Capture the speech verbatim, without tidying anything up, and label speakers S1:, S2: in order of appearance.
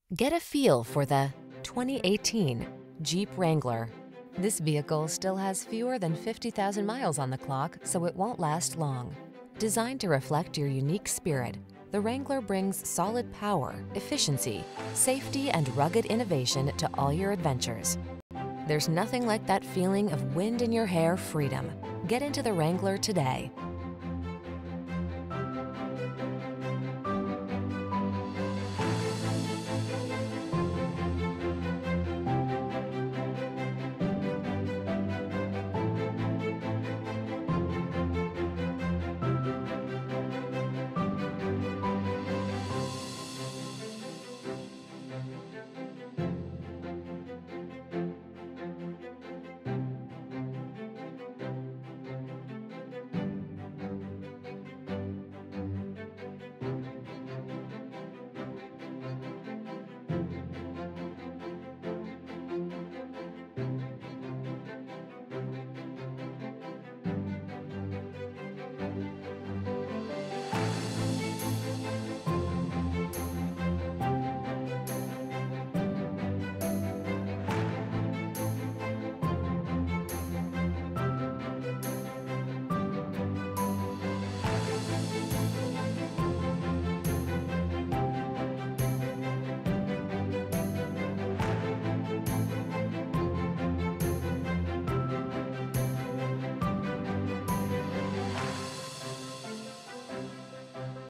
S1: Get a feel for the twenty eighteen Jeep Wrangler. This vehicle still has fewer than fifty thousand miles on the clock, so it won't last long. Designed to reflect your unique spirit, the Wrangler brings solid power, efficiency, safety, and rugged innovation to all your adventures. There's nothing like that feeling of wind in your hair freedom. Get into the Wrangler today.